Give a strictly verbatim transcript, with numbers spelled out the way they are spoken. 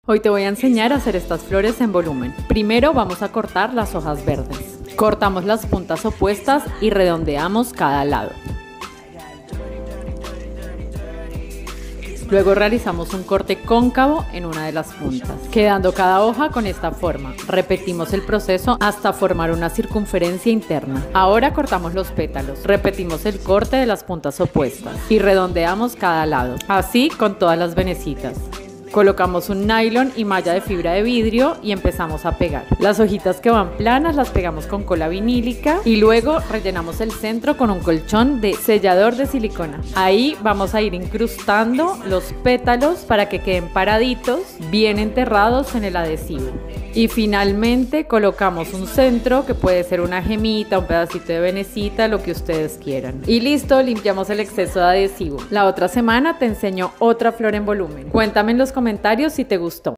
Hoy te voy a enseñar a hacer estas flores en volumen. Primero vamos a cortar las hojas verdes. Cortamos las puntas opuestas y redondeamos cada lado. Luego realizamos un corte cóncavo en una de las puntas, quedando cada hoja con esta forma. Repetimos el proceso hasta formar una circunferencia interna. Ahora cortamos los pétalos, repetimos el corte de las puntas opuestas y redondeamos cada lado, así con todas las venecitas. Colocamos un nylon y malla de fibra de vidrio y empezamos a pegar. Las hojitas que van planas las pegamos con cola vinílica y luego rellenamos el centro con un colchón de sellador de silicona. Ahí vamos a ir incrustando los pétalos para que queden paraditos, bien enterrados en el adhesivo. Y finalmente colocamos un centro que puede ser una gemita, un pedacito de venecita, lo que ustedes quieran. Y listo, limpiamos el exceso de adhesivo. La otra semana te enseño otra flor en volumen. Cuéntame en los comentarios si te gustó.